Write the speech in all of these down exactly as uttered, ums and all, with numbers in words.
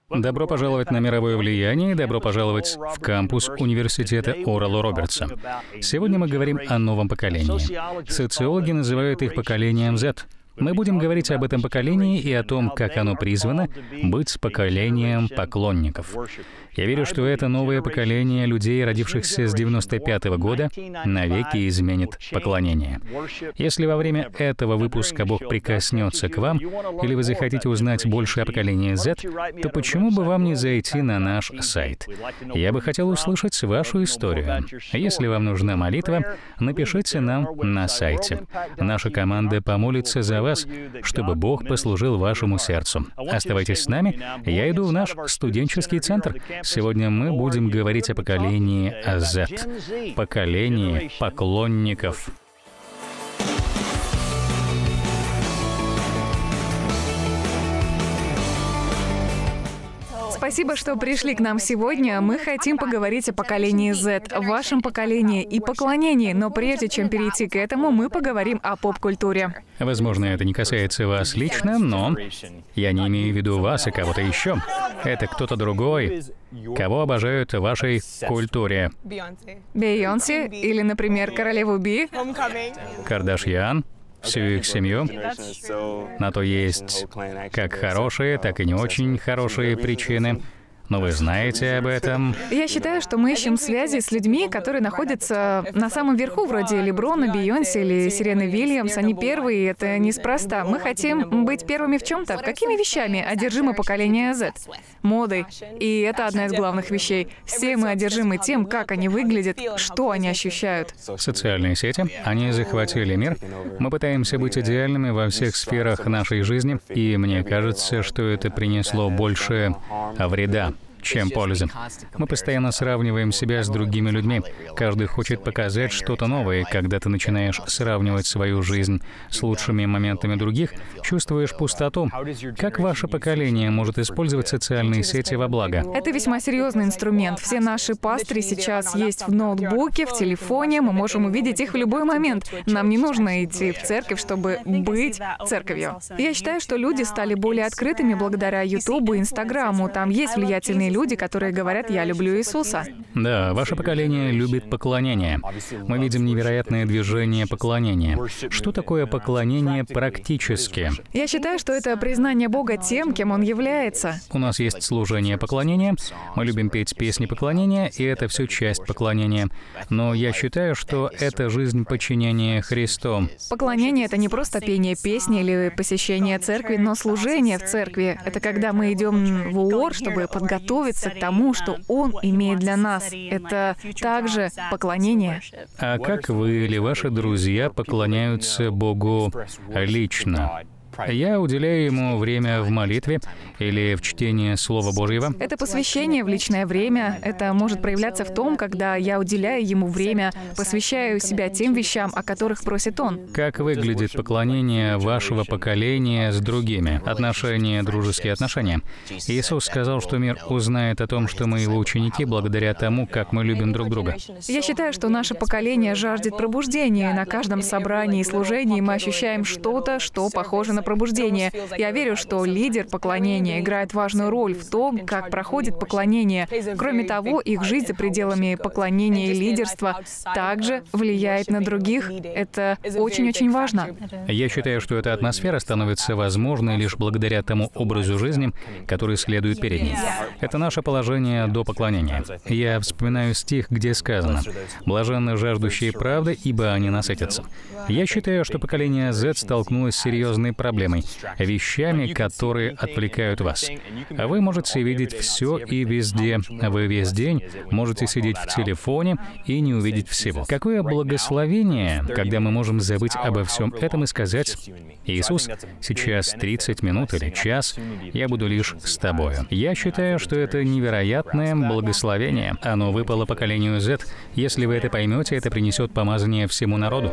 Добро пожаловать на мировое влияние, добро пожаловать в кампус университета Орала Робертса. Сегодня мы говорим о новом поколении. Социологи называют их поколением зет. Мы будем говорить об этом поколении и о том, как оно призвано быть поколением поклонников. Я верю, что это новое поколение людей, родившихся с девяносто пятого года, навеки изменит поклонение. Если во время этого выпуска Бог прикоснется к вам, или вы захотите узнать больше о поколении зет, то почему бы вам не зайти на наш сайт? Я бы хотел услышать вашу историю. Если вам нужна молитва, напишите нам на сайте. Наша команда помолится за вас, чтобы Бог послужил вашему сердцу. Оставайтесь с нами, я иду в наш студенческий центр. Сегодня мы будем говорить о поколении зет, поколении поклонников. Спасибо, что пришли к нам сегодня. Мы хотим поговорить о поколении зет, вашем поколении и поклонении, но прежде чем перейти к этому, мы поговорим о поп-культуре. Возможно, это не касается вас лично, но я не имею в виду вас и кого-то еще. Это кто-то другой, кого обожают в вашей культуре. Бейонсе или, например, королеву Би? Кардашьян. Всю их семью. На то есть как хорошие, так и не очень хорошие причины. Но вы знаете об этом. Я считаю, что мы ищем связи с людьми, которые находятся на самом верху, вроде Леброна, Бейонсе или Сирены Вильямс. Они первые, и это неспроста. Мы хотим быть первыми в чем-то. Какими вещами одержимо поколение зет? Модой. И это одна из главных вещей. Все мы одержимы тем, как они выглядят, что они ощущают. Социальные сети, они захватили мир. Мы пытаемся быть идеальными во всех сферах нашей жизни, и мне кажется, что это принесло больше вреда, чем пользы. Мы постоянно сравниваем себя с другими людьми. Каждый хочет показать что-то новое. Когда ты начинаешь сравнивать свою жизнь с лучшими моментами других, чувствуешь пустоту. Как ваше поколение может использовать социальные сети во благо? Это весьма серьезный инструмент. Все наши пастыри сейчас есть в ноутбуке, в телефоне. Мы можем увидеть их в любой момент. Нам не нужно идти в церковь, чтобы быть церковью. Я считаю, что люди стали более открытыми благодаря Ютубу и Инстаграму. Там есть влиятельные люди, которые говорят: «Я люблю Иисуса». Да, ваше поколение любит поклонение. Мы видим невероятное движение поклонения. Что такое поклонение практически? Я считаю, что это признание Бога тем, кем Он является. У нас есть служение поклонения, мы любим петь песни поклонения, и это все часть поклонения. Но я считаю, что это жизнь подчинения Христу. Поклонение — это не просто пение песни или посещение церкви, но служение в церкви. Это когда мы идем в УОР, чтобы подготовиться к тому, что Он имеет для нас. Это также поклонение. А как вы или ваши друзья поклоняются Богу лично? Я уделяю Ему время в молитве или в чтении Слова Божьего. Это посвящение в личное время. Это может проявляться в том, когда я уделяю Ему время, посвящаю себя тем вещам, о которых просит Он. Как выглядит поклонение вашего поколения с другими? Отношения, дружеские отношения. Иисус сказал, что мир узнает о том, что мы Его ученики, благодаря тому, как мы любим друг друга. Я считаю, что наше поколение жаждет пробуждения. На каждом собрании и служении мы ощущаем что-то, что похоже на пробуждение. Я верю, что лидер поклонения играет важную роль в том, как проходит поклонение. Кроме того, их жизнь за пределами поклонения и лидерства также влияет на других. Это очень-очень важно. Я считаю, что эта атмосфера становится возможной лишь благодаря тому образу жизни, который следует перед ней. Это наше положение до поклонения. Я вспоминаю стих, где сказано: «Блаженны жаждущие правды, ибо они насытятся». Я считаю, что поколение зет столкнулось с серьезной проблемой. проблемой, вещами, которые отвлекают вас. А вы можете видеть все и везде. Вы весь день можете сидеть в телефоне и не увидеть всего. Какое благословение, когда мы можем забыть обо всем этом и сказать: «Иисус, сейчас тридцать минут или час, я буду лишь с Тобою». Я считаю, что это невероятное благословение. Оно выпало поколению зет. Если вы это поймете, это принесет помазание всему народу.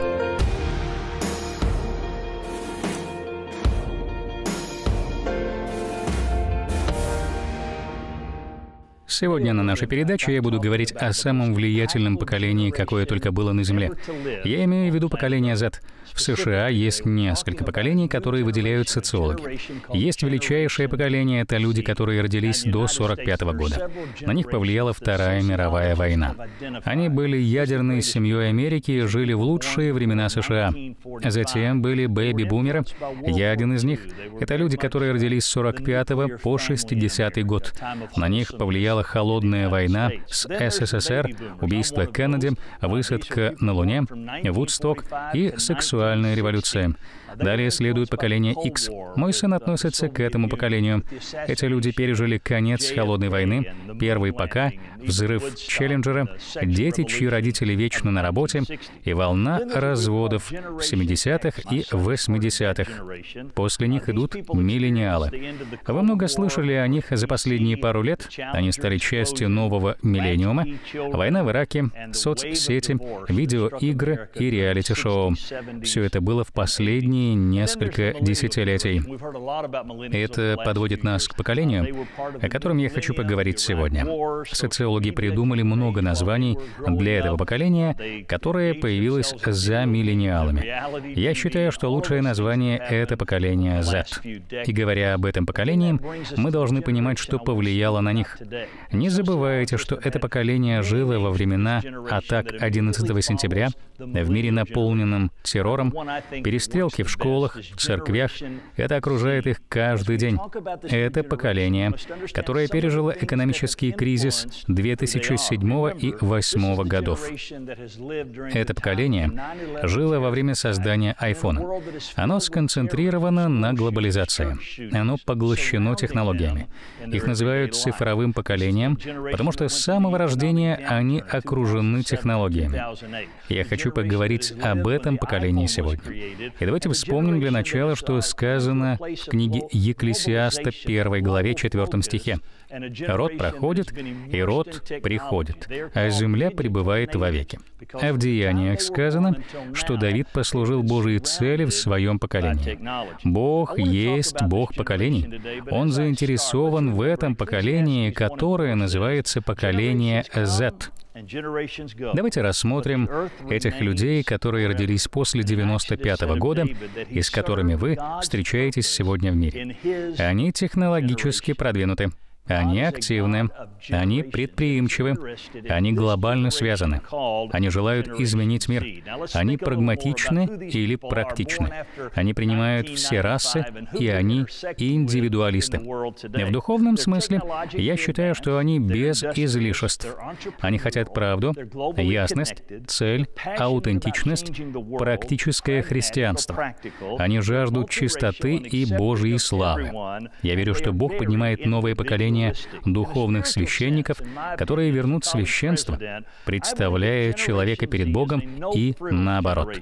Сегодня на нашей передаче я буду говорить о самом влиятельном поколении, какое только было на Земле. Я имею в виду поколение зет. В США есть несколько поколений, которые выделяют социологи. Есть величайшее поколение — это люди, которые родились до сорок пятого года. На них повлияла Вторая мировая война. Они были ядерной семьей Америки и жили в лучшие времена США. Затем были бэби-бумеры. Я один из них. Это люди, которые родились с сорок пятого по шестидесятый год. На них повлияла холодная война с эс эс эс эр, убийство Кеннеди, высадка на Луне, Вудсток и сексуальная революция. Далее следует поколение Икс. Мой сын относится к этому поколению. Эти люди пережили конец холодной войны, первый ПК, взрыв Челленджера, дети, чьи родители вечно на работе, и волна разводов в семидесятых и восьмидесятых. После них идут миллениалы. Вы много слышали о них за последние пару лет. Они стали частью нового миллениума. Война в Ираке, соцсети, видеоигры и реалити-шоу. Все это было в последние несколько десятилетий. Это подводит нас к поколению, о котором я хочу поговорить сегодня. Социологи придумали много названий для этого поколения, которое появилось за миллениалами. Я считаю, что лучшее название — это поколение зет. И говоря об этом поколении, мы должны понимать, что повлияло на них. Не забывайте, что это поколение жило во времена атак одиннадцатого сентября, в мире, наполненном террором, перестрелки в школах, в церквях. Это окружает их каждый день. Это поколение, которое пережило экономический кризис две тысячи седьмого и две тысячи восьмого годов. Это поколение жило во время создания айфона. Оно сконцентрировано на глобализации. Оно поглощено технологиями. Их называют цифровым поколением, потому что с самого рождения они окружены технологиями. Я хочу поговорить об этом поколении сегодня. И давайте вспомним для начала, что сказано в книге Екклесиаста, первой главе, четвёртом стихе. «Род проходит, и род приходит, а земля пребывает вовеки». А в Деяниях сказано, что Давид послужил Божьей цели в своем поколении. Бог есть Бог поколений. Он заинтересован в этом поколении, которое называется поколение зет. Давайте рассмотрим этих людей, которые родились после девяносто пятого года и с которыми вы встречаетесь сегодня в мире. Они технологически продвинуты. Они активны, они предприимчивы, они глобально связаны. Они желают изменить мир. Они прагматичны или практичны. Они принимают все расы, и они индивидуалисты. В духовном смысле я считаю, что они без излишеств. Они хотят правду, ясность, цель, аутентичность, практическое христианство. Они жаждут чистоты и Божьей славы. Я верю, что Бог поднимает новое поколение духовных священников, которые вернут священство, представляя человека перед Богом и наоборот.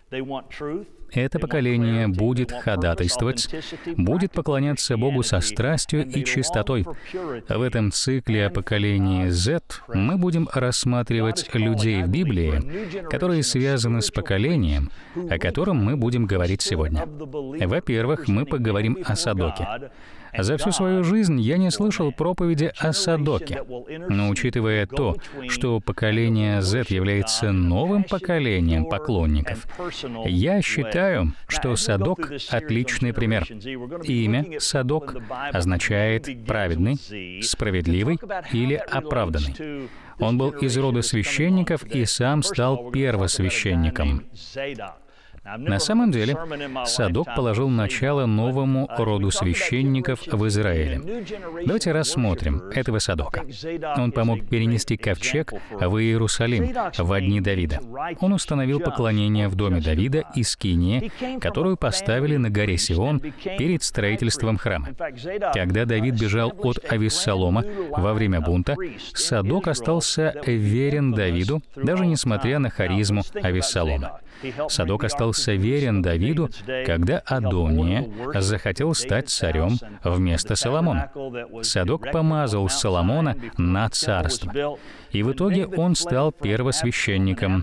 Это поколение будет ходатайствовать, будет поклоняться Богу со страстью и чистотой. В этом цикле о поколении зет мы будем рассматривать людей в Библии, которые связаны с поколением, о котором мы будем говорить сегодня. Во-первых, мы поговорим о Садоке. За всю свою жизнь я не слышал проповеди о Садоке. Но учитывая то, что поколение зет является новым поколением поклонников, я считаю, что Садок — отличный пример. Имя Садок означает «праведный», «справедливый» или «оправданный». Он был из рода священников и сам стал первосвященником. На самом деле, Садок положил начало новому роду священников в Израиле. Давайте рассмотрим этого Садока. Он помог перенести ковчег в Иерусалим во дни Давида. Он установил поклонение в доме Давида и скинии, которую поставили на горе Сион перед строительством храма. Когда Давид бежал от Авессалома во время бунта, Садок остался верен Давиду, даже несмотря на харизму Авессалома. Садок остался верен Давиду, когда Адония захотел стать царем вместо Соломона. Садок помазал Соломона на царство, и в итоге он стал первосвященником.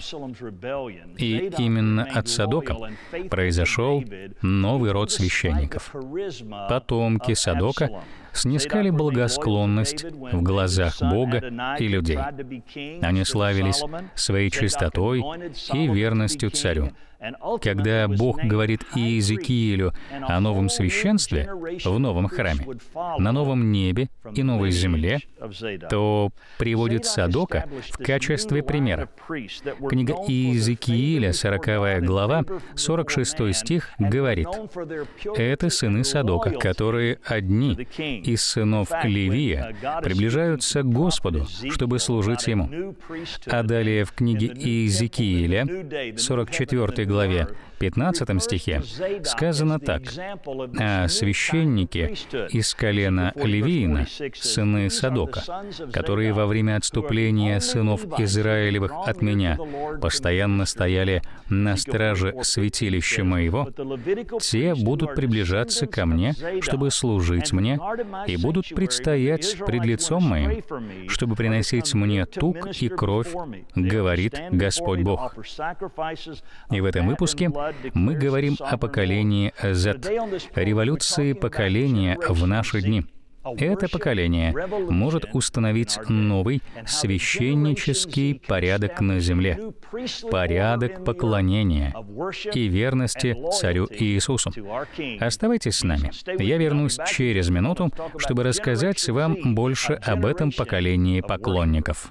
И именно от Садока произошел новый род священников. Потомки Садока снискали благосклонность в глазах Бога и людей. Они славились своей чистотой и верностью царю. Когда Бог говорит Иезекиилю о новом священстве в новом храме, на новом небе и новой земле, то приводит Садока в качестве примера. Книга Иезекииля, сороковая глава, сорок шестой стих, говорит: «Это сыны Садока, которые одни из сынов Левия приближаются к Господу, чтобы служить Ему». А далее в книге Иезекииля, сорок четвёртой главе, пятнадцатом стихе, сказано так: «А священники из колена Левиина, сыны Садока, которые во время отступления сынов Израилевых от меня постоянно стояли на страже святилища моего, те будут приближаться ко мне, чтобы служить мне, и будут предстоять пред лицом моим, чтобы приносить мне тук и кровь, говорит Господь Бог». И в этом выпуске мы говорим о поколении Z, революции поколения в наши дни. Это поколение может установить новый священнический порядок на земле, порядок поклонения и верности Царю Иисусу. Оставайтесь с нами. Я вернусь через минуту, чтобы рассказать вам больше об этом поколении поклонников.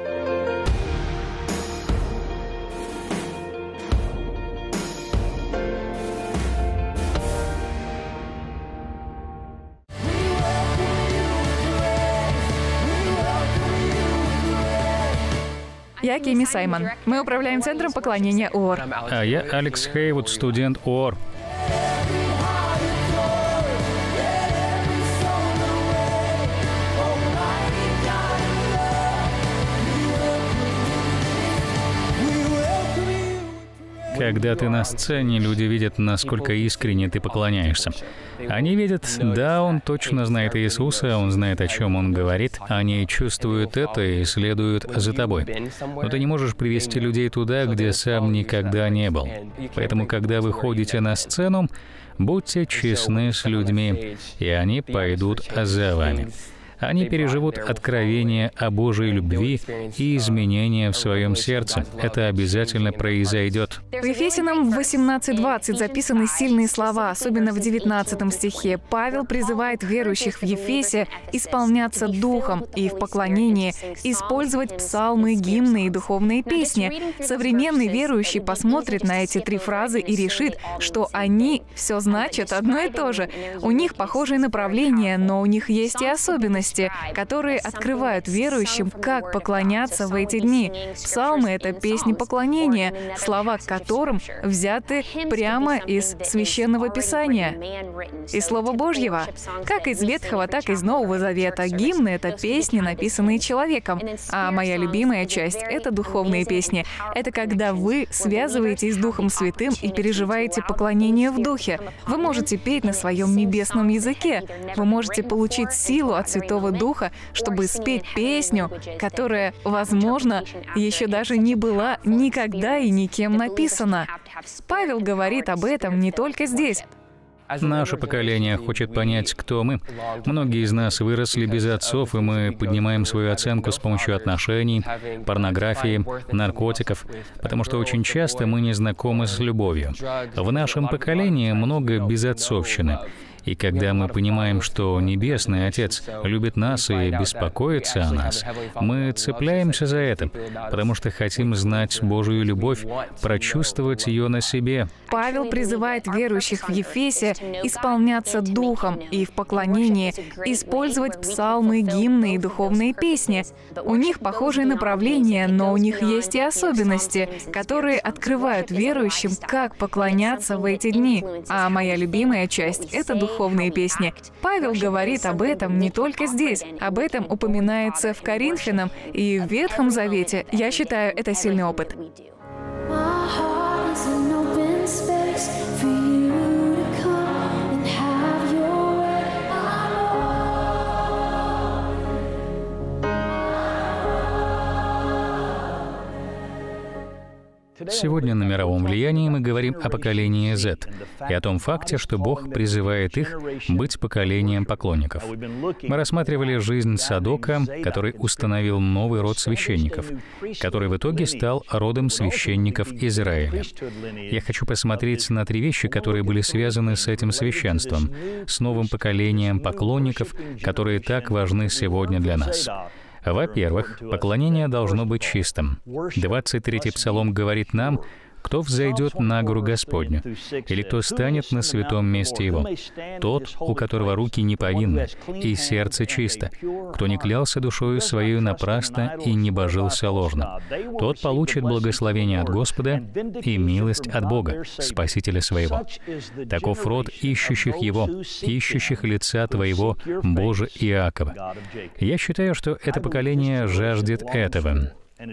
Я Кими Саймон. Мы управляем Центром поклонения ООР. А я Алекс Хейвуд, студент ООР. Когда ты на сцене, люди видят, насколько искренне ты поклоняешься. Они видят, да, он точно знает Иисуса, он знает, о чем он говорит. Они чувствуют это и следуют за тобой. Но ты не можешь привести людей туда, где сам никогда не был. Поэтому, когда вы ходите на сцену, будьте честны с людьми, и они пойдут за вами. Они переживут откровение о Божьей любви и изменения в своем сердце. Это обязательно произойдет. В Ефесянам восемнадцать двадцать записаны сильные слова, особенно в девятнадцатом стихе. Павел призывает верующих в Ефесе исполняться духом и в поклонении, использовать псалмы, гимны и духовные песни. Современный верующий посмотрит на эти три фразы и решит, что они все значат одно и то же. У них похожие направления, но у них есть и особенности, которые открывают верующим, как поклоняться в эти дни. Псалмы — это песни поклонения, слова к которым взяты прямо из Священного Писания, из Слова Божьего, как из Ветхого, так и из Нового Завета. Гимны — это песни, написанные человеком, а моя любимая часть — это духовные песни. Это когда вы связываетесь с Духом Святым и переживаете поклонение в Духе. Вы можете петь на своем небесном языке. Вы можете получить силу от Святого Духа, чтобы спеть песню, которая, возможно, еще даже не была никогда и никем написана. Павел говорит об этом не только здесь. Наше поколение хочет понять, кто мы. Многие из нас выросли без отцов, и мы поднимаем свою оценку с помощью отношений, порнографии, наркотиков, потому что очень часто мы не знакомы с любовью. В нашем поколении много безотцовщины. И когда мы понимаем, что Небесный Отец любит нас и беспокоится о нас, мы цепляемся за это, потому что хотим знать Божию любовь, прочувствовать ее на себе. Павел призывает верующих в Ефесе исполняться духом и в поклонении, использовать псалмы, гимны и духовные песни. У них похожие направления, но у них есть и особенности, которые открывают верующим, как поклоняться в эти дни. А моя любимая часть — это духовные духовные песни. Павел говорит об этом не только здесь. Об этом упоминается в Коринфянам и в Ветхом Завете. Я считаю, это сильный опыт. Сегодня на мировом влиянии мы говорим о поколении Z и о том факте, что Бог призывает их быть поколением поклонников. Мы рассматривали жизнь Садока, который установил новый род священников, который в итоге стал родом священников Израиля. Я хочу посмотреть на три вещи, которые были связаны с этим священством, с новым поколением поклонников, которые так важны сегодня для нас. Во-первых, поклонение должно быть чистым. двадцать третий Псалом говорит нам: «Кто взойдет на гору Господню, или кто станет на святом месте Его? Тот, у которого руки не повинны, и сердце чисто, кто не клялся душою своей напрасно и не божился ложно. Тот получит благословение от Господа и милость от Бога, Спасителя своего». Таков род ищущих Его, ищущих лица Твоего, Боже Иакова. Я считаю, что это поколение жаждет этого.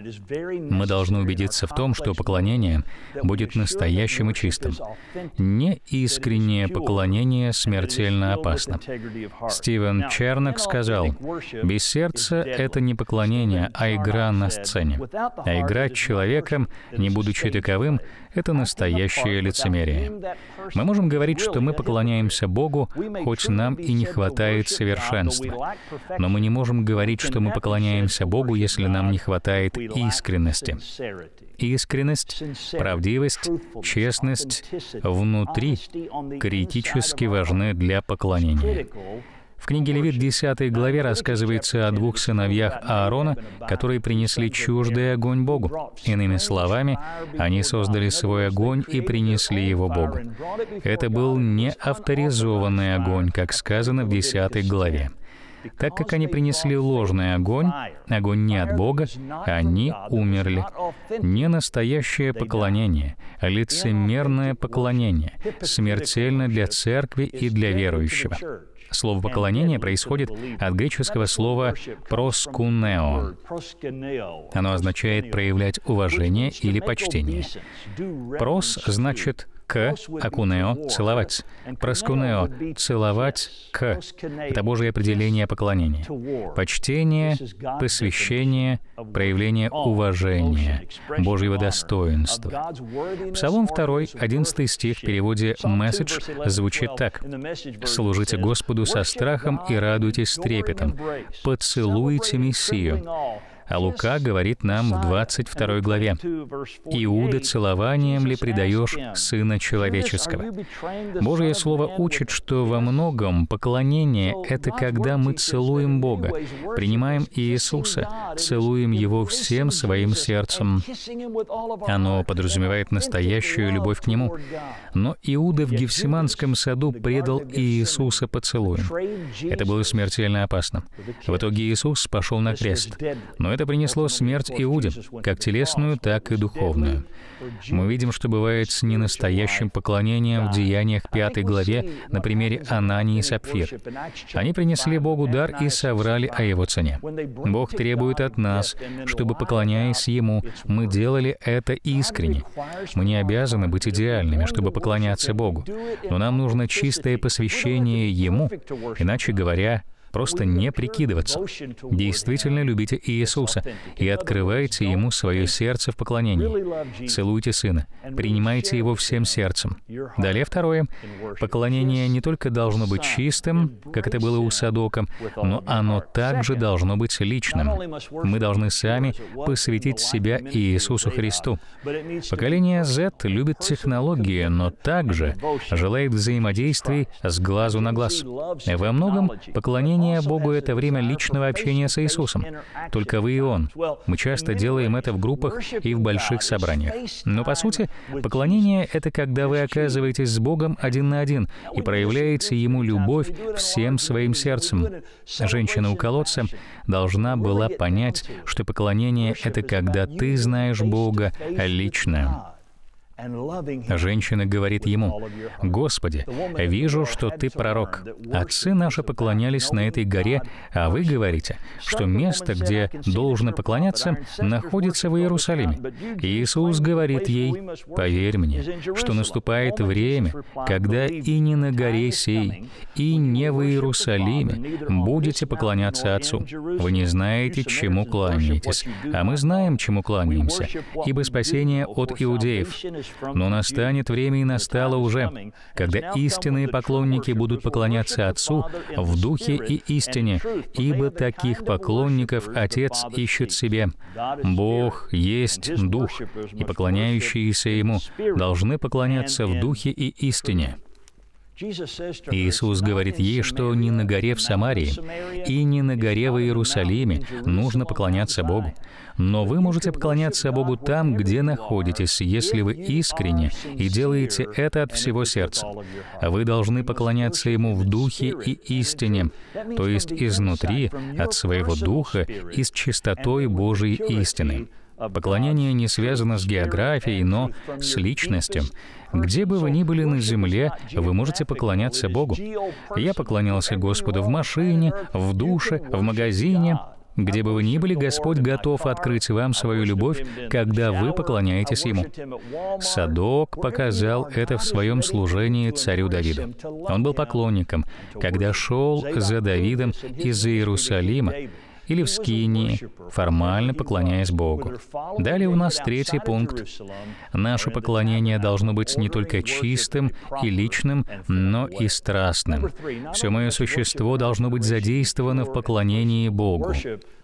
Мы должны убедиться в том, что поклонение будет настоящим и чистым. Неискреннее поклонение смертельно опасно. Стивен Чернок сказал: «Без сердца это не поклонение, а игра на сцене. А играть человеком, не будучи таковым, это настоящее лицемерие». Мы можем говорить, что мы поклоняемся Богу, хоть нам и не хватает совершенства. Но мы не можем говорить, что мы поклоняемся Богу, если нам не хватает искренности. Искренность, правдивость, честность внутри критически важны для поклонения. В книге Левит, десятой главе, рассказывается о двух сыновьях Аарона, которые принесли чуждый огонь Богу. Иными словами, они создали свой огонь и принесли его Богу. Это был не авторизованный огонь, как сказано в десятой главе. Так как они принесли ложный огонь, огонь не от Бога, они умерли. Не настоящее поклонение, а лицемерное поклонение, смертельно для церкви и для верующего. Слово «поклонение» происходит от греческого слова «проскунео». Оно означает проявлять уважение или почтение. «Прос» значит «к», «акунео» — «целовать». «Проскунео» — «целовать к». Это Божье определение поклонения. Почтение, посвящение, проявление уважения, Божьего достоинства. Псалом два, одиннадцатый стих в переводе «Месседж» звучит так: «Служите Господу со страхом и радуйтесь с трепетом. Поцелуйте Мессию». А Лука говорит нам в двадцать второй главе: «Иуда, целованием ли предаешь Сына Человеческого?» Божье Слово учит, что во многом поклонение — это когда мы целуем Бога, принимаем Иисуса, целуем Его всем своим сердцем. Оно подразумевает настоящую любовь к Нему. Но Иуда в Гефсиманском саду предал Иисуса поцелуем. Это было смертельно опасно. В итоге Иисус пошел на крест. Но это Это принесло смерть Иуде, как телесную, так и духовную. Мы видим, что бывает с ненастоящим поклонением в Деяниях пятой главе на примере Анании и Сапфир. Они принесли Богу дар и соврали о Его цене. Бог требует от нас, чтобы, поклоняясь Ему, мы делали это искренне. Мы не обязаны быть идеальными, чтобы поклоняться Богу, но нам нужно чистое посвящение Ему, иначе говоря, просто не прикидываться. Действительно любите Иисуса и открывайте Ему свое сердце в поклонении. Целуйте Сына, принимайте Его всем сердцем. Далее второе. Поклонение не только должно быть чистым, как это было у Садока, но оно также должно быть личным. Мы должны сами посвятить себя Иисусу Христу. Поколение Z любит технологии, но также желает взаимодействий с глазу на глаз. Во многом поклонение Богу — это время личного общения с Иисусом. Только вы и Он. Мы часто делаем это в группах и в больших собраниях. Но, по сути, поклонение — это когда вы оказываетесь с Богом один на один и проявляете Ему любовь всем своим сердцем. Женщина у колодца должна была понять, что поклонение — это когда ты знаешь Бога лично. Женщина говорит ему: «Господи, вижу, что ты пророк. Отцы наши поклонялись на этой горе, а вы говорите, что место, где должно поклоняться, находится в Иерусалиме». Иисус говорит ей: «Поверь мне, что наступает время, когда и не на горе сей, и не в Иерусалиме будете поклоняться Отцу. Вы не знаете, чему кланяетесь, а мы знаем, чему кланяемся, ибо спасение от иудеев. Но настанет время, и настало уже, когда истинные поклонники будут поклоняться Отцу в духе и истине, ибо таких поклонников Отец ищет себе. Бог есть Дух, и поклоняющиеся Ему должны поклоняться в духе и истине». Иисус говорит ей, что не на горе в Самарии и не на горе в Иерусалиме нужно поклоняться Богу. Но вы можете поклоняться Богу там, где находитесь, если вы искренне и делаете это от всего сердца. Вы должны поклоняться Ему в духе и истине, то есть изнутри, от своего духа и с чистотой Божией истины. Поклонение не связано с географией, но с личностью. Где бы вы ни были на земле, вы можете поклоняться Богу. Я поклонялся Господу в машине, в душе, в магазине. Где бы вы ни были, Господь готов открыть вам свою любовь, когда вы поклоняетесь Ему. Садок показал это в своем служении царю Давиду. Он был поклонником, когда шел за Давидом из Иерусалима или в Скинии, формально поклоняясь Богу. Далее у нас третий пункт. Наше поклонение должно быть не только чистым и личным, но и страстным. Все мое существо должно быть задействовано в поклонении Богу.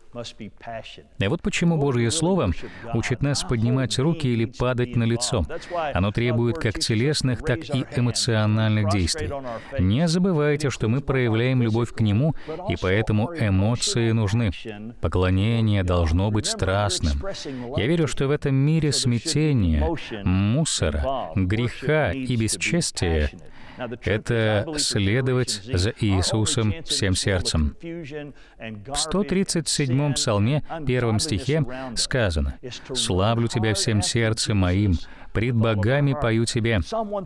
И вот почему Божье Слово учит нас поднимать руки или падать на лицо. Оно требует как телесных, так и эмоциональных действий. Не забывайте, что мы проявляем любовь к Нему, и поэтому эмоции нужны. Поклонение должно быть страстным. Я верю, что в этом мире смятения, мусора, греха и бесчестия — это следовать за Иисусом всем сердцем. В сто тридцать седьмом псалме, первом стихе сказано: «Славлю Тебя всем сердцем моим, пред богами пою Тебе».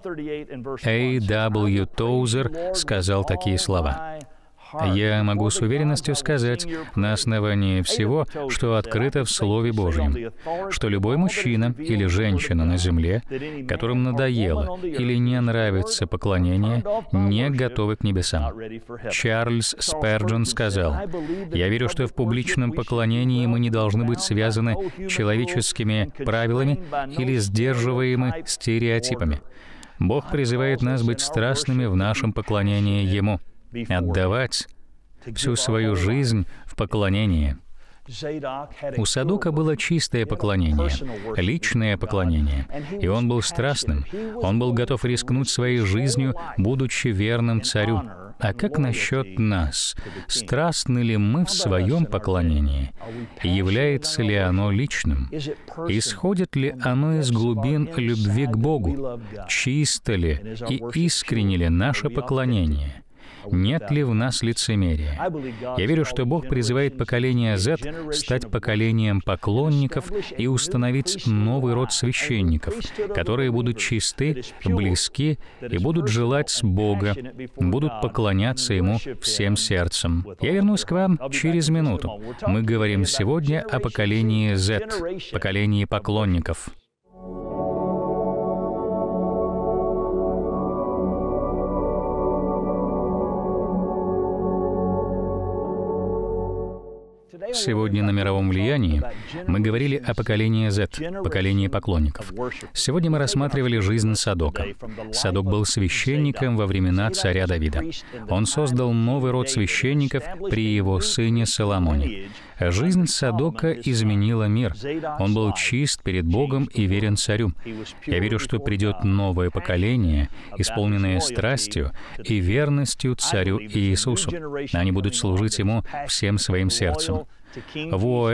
Эй Дабл Ю Тозер сказал такие слова. Я могу с уверенностью сказать, на основании всего, что открыто в Слове Божьем, что любой мужчина или женщина на земле, которым надоело или не нравится поклонение, не готовы к небесам. Чарльз Сперджон сказал: «Я верю, что в публичном поклонении мы не должны быть связаны человеческими правилами или сдерживаемы стереотипами. Бог призывает нас быть страстными в нашем поклонении Ему, отдавать всю свою жизнь в поклонении». У Садока было чистое поклонение, личное поклонение, и он был страстным. Он был готов рискнуть своей жизнью, будучи верным царю. А как насчет нас? Страстны ли мы в своем поклонении? Является ли оно личным? Исходит ли оно из глубин любви к Богу? Чисто ли и искренне ли наше поклонение? Нет ли в нас лицемерия? Я верю, что Бог призывает поколение Z стать поколением поклонников и установить новый род священников, которые будут чисты, близки и будут желать Бога, будут поклоняться Ему всем сердцем. Я вернусь к вам через минуту. Мы говорим сегодня о поколении Z, поколении поклонников. Сегодня на мировом влиянии мы говорили о поколении Z, поколении поклонников. Сегодня мы рассматривали жизнь Садока. Садок был священником во времена царя Давида. Он создал новый род священников при его сыне Соломоне. Жизнь Садока изменила мир. Он был чист перед Богом и верен царю. Я верю, что придет новое поколение, исполненное страстью и верностью царю Иисусу. Они будут служить Ему всем своим сердцем. В ОАР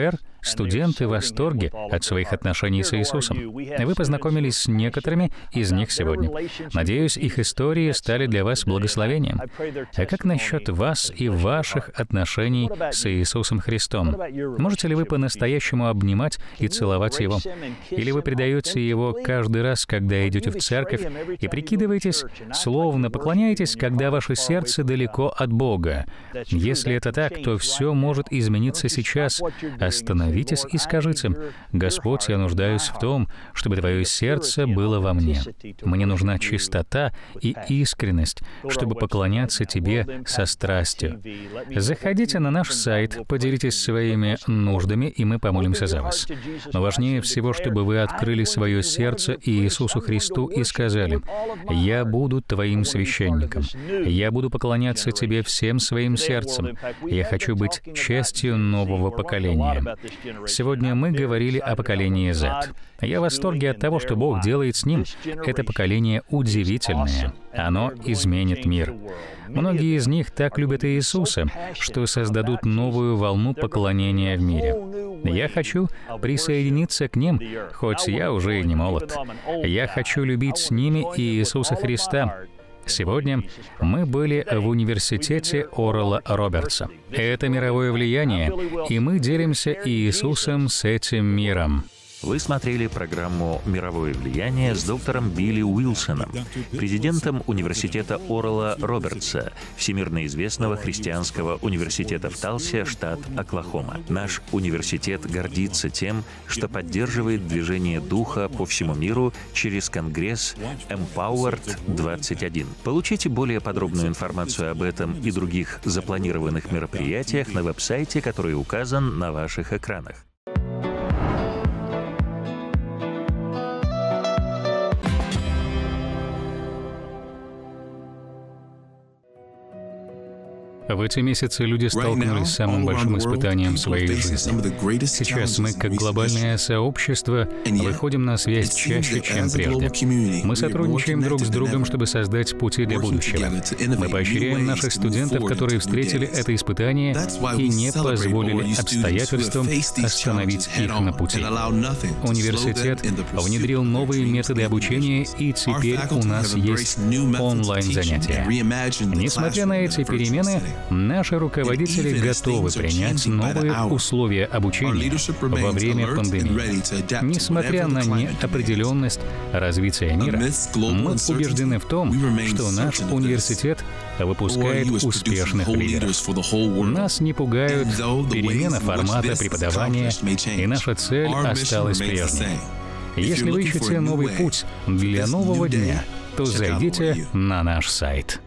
студенты в восторге от своих отношений с Иисусом. Вы познакомились с некоторыми из них сегодня. Надеюсь, их истории стали для вас благословением. А как насчет вас и ваших отношений с Иисусом Христом? Можете ли вы по-настоящему обнимать и целовать Его? Или вы предаете Его каждый раз, когда идете в церковь, и прикидываетесь, словно поклоняетесь, когда ваше сердце далеко от Бога? Если это так, то все может измениться сейчас. Остановитесь и скажите: «Господь, я нуждаюсь в том, чтобы Твое сердце было во мне. Мне нужна чистота и искренность, чтобы поклоняться Тебе со страстью». Заходите на наш сайт, поделитесь своими нуждами, и мы помолимся за вас. Но важнее всего, чтобы вы открыли свое сердце Иисусу Христу и сказали: «Я буду Твоим священником. Я буду поклоняться Тебе всем своим сердцем. Я хочу быть частью нового поколения». Сегодня мы говорили о поколении Z. Я в восторге от того, что Бог делает с ним. Это поколение удивительное. Оно изменит мир. Многие из них так любят Иисуса, что создадут новую волну поклонения в мире. Я хочу присоединиться к ним, хоть я уже и не молод. Я хочу любить с ними Иисуса Христа. Сегодня мы были в университете Орала Робертса. Это мировое влияние, и мы делимся Иисусом с этим миром. Вы смотрели программу «Мировое влияние» с доктором Билли Уилсоном, президентом университета Орала Робертса, всемирно известного христианского университета в Талсе, штат Оклахома. Наш университет гордится тем, что поддерживает движение духа по всему миру через конгресс Empowered двадцать один. Получите более подробную информацию об этом и других запланированных мероприятиях на веб-сайте, который указан на ваших экранах. В эти месяцы люди столкнулись с самым большим испытанием в своей жизни. Сейчас мы, как глобальное сообщество, выходим на связь чаще, чем прежде. Мы сотрудничаем друг с другом, чтобы создать пути для будущего. Мы поощряем наших студентов, которые встретили это испытание и не позволили обстоятельствам остановить их на пути. Университет внедрил новые методы обучения, и теперь у нас есть онлайн-занятия. Несмотря на эти перемены, наши руководители готовы принять новые условия обучения во время пандемии. Несмотря на неопределенность развития мира, мы убеждены в том, что наш университет выпускает успешных лидеров. Нас не пугают перемена формата преподавания, и наша цель осталась прежней. Если вы ищете новый путь для нового дня, то зайдите на наш сайт.